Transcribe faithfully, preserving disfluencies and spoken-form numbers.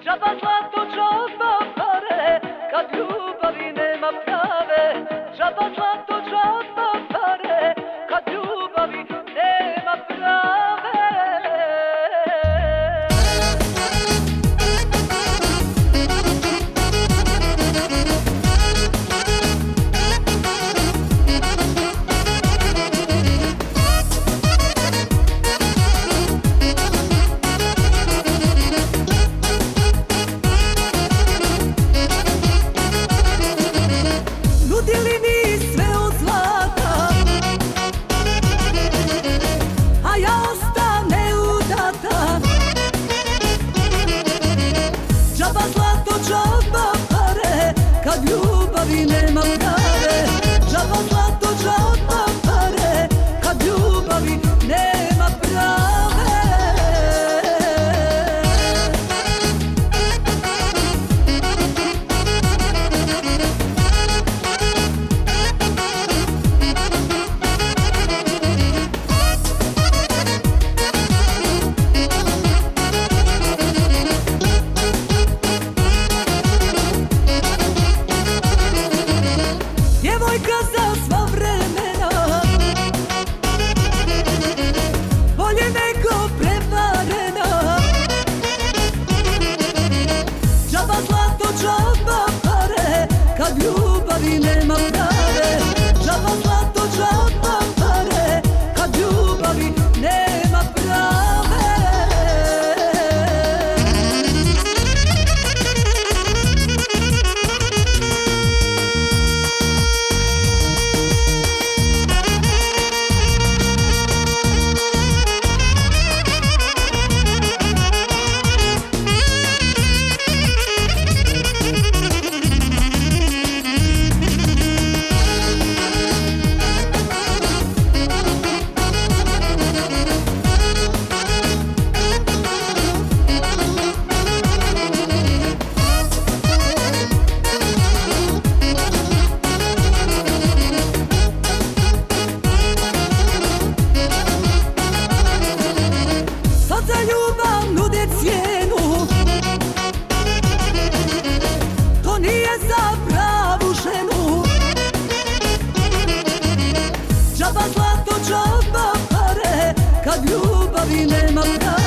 Džaba zlato, džaba pare, kad ljubavi nema prave. Džaba zlato, džaba pare, kad ljubavi nema prave. Nudili mi sve od zlata, a ja ostane udata. Džaba zlato, džaba pare, kad ljubavi nema prave. Džaba zlato, džaba pare, kad ljubavi nema prave. Djevojka za sva vremena, bolje nego prevarena. Džaba zlato, džaba pare, kad ljubavi nema prave. Džaba zlato, džaba pare, kad ljubavi nema prave. Sad za ljubav nude cijenu, to nije za pravu ženu. Džaba zlato, džaba pare, kad ljubavi nema prave.